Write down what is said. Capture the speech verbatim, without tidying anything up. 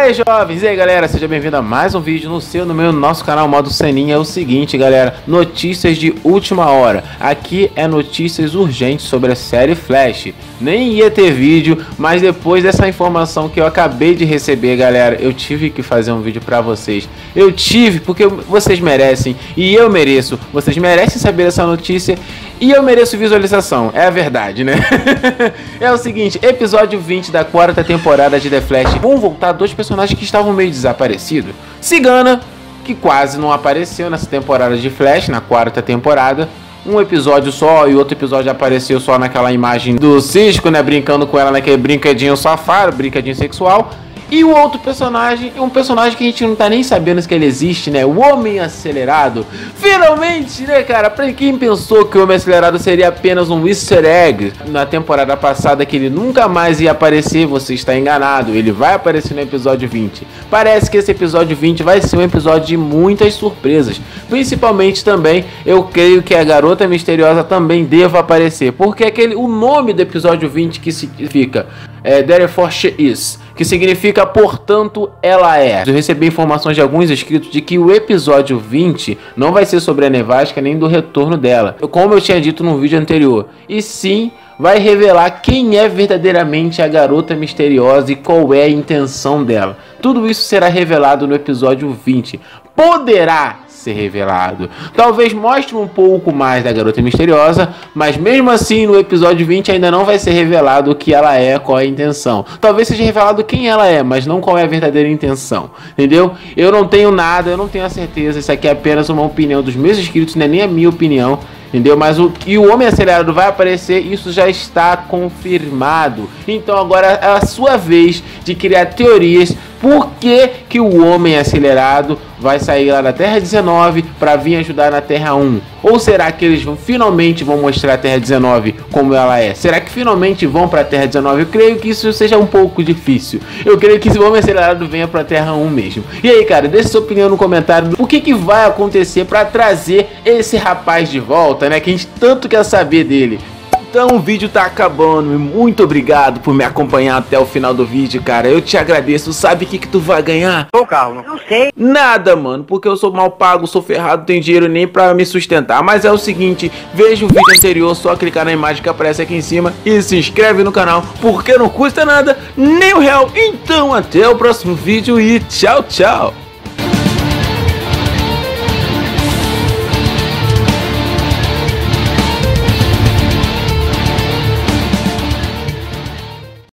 aí, jovens, e aí, galera, seja bem-vindo a mais um vídeo no seu, no meu, no nosso canal Modo Seninha. É o seguinte, galera, notícias de última hora. Aqui é notícias urgentes sobre a série Flash. Nem ia ter vídeo, mas depois dessa informação que eu acabei de receber, galera, eu tive que fazer um vídeo pra vocês. Eu tive, porque vocês merecem e eu mereço. Vocês merecem saber essa notícia e eu mereço visualização, é a verdade, né? É o seguinte, episódio vinte da quarta temporada de The Flash. Vão voltar dois personagens que estavam meio desaparecidos. Cigana, que quase não apareceu nessa temporada de Flash, na quarta temporada. Um episódio só e outro episódio apareceu só naquela imagem do Cisco, né? Brincando com ela naquele brinquedinho safado, brinquedinho sexual. E o outro personagem, um personagem que a gente não tá nem sabendo que ele existe, né? O Homem Acelerado. Finalmente, né, cara? Pra quem pensou que o Homem Acelerado seria apenas um easter egg na temporada passada, que ele nunca mais ia aparecer, você está enganado. Ele vai aparecer no episódio vinte. Parece que esse episódio vinte vai ser um episódio de muitas surpresas. Principalmente também, eu creio que a Garota Misteriosa também deva aparecer. Porque aquele, o nome do episódio vinte que significa é, Therefore She Is, que significa portanto ela é. Eu recebi informações de alguns inscritos de que o episódio vinte não vai ser sobre a Nevasca nem do retorno dela, como eu tinha dito no vídeo anterior, e sim vai revelar quem é verdadeiramente a Garota Misteriosa e qual é a intenção dela. Tudo isso será revelado no episódio vinte. Poderá ser revelado. Talvez mostre um pouco mais da Garota Misteriosa, mas mesmo assim no episódio vinte ainda não vai ser revelado o que ela é, qual é a intenção. Talvez seja revelado quem ela é, mas não qual é a verdadeira intenção, entendeu? Eu não tenho nada, eu não tenho a certeza, isso aqui é apenas uma opinião dos meus inscritos, não é nem a minha opinião, entendeu? Mas o que o Homem Acelerado vai aparecer, isso já está confirmado. Então agora é a sua vez de criar teorias. Por que que o Homem Acelerado vai sair lá da Terra dezenove para vir ajudar na Terra um? Ou será que eles vão, finalmente vão mostrar a Terra dezenove como ela é? Será que finalmente vão para a Terra dezenove? Eu creio que isso seja um pouco difícil. Eu creio que esse Homem Acelerado venha para a Terra um mesmo. E aí, cara, deixa sua opinião no comentário. O que que vai acontecer para trazer esse rapaz de volta, né? Que a gente tanto quer saber dele. Então o vídeo tá acabando e muito obrigado por me acompanhar até o final do vídeo, cara. Eu te agradeço. Sabe o que que tu vai ganhar? O carro, não? Não sei. Nada, mano, porque eu sou mal pago, sou ferrado, não tenho dinheiro nem pra me sustentar. Mas é o seguinte, veja o vídeo anterior, só clicar na imagem que aparece aqui em cima e se inscreve no canal, porque não custa nada, nem um real. Então até o próximo vídeo e tchau, tchau.